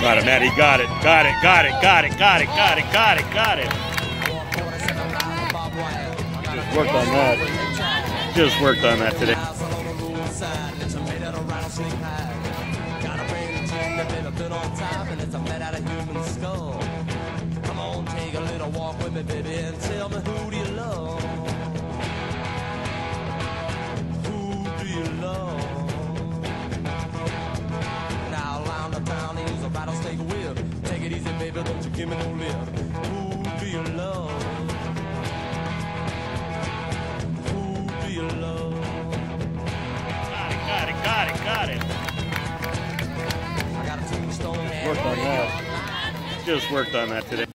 Got it, Matt. He got it. Got it. Got it. Got it. Got it. Got it. Got it. Got it. Just worked on that. Just worked on that today. Come on, take a little walk with me, baby, and tell me who do you love? Who do you love? Now around the town, use a rattlesnake whip. Take it easy, baby, don't you give me no lip. Who do you love? Who do you love? Got it. Got it. Got it. I got a tombstone. Worked on that. Just worked on that today.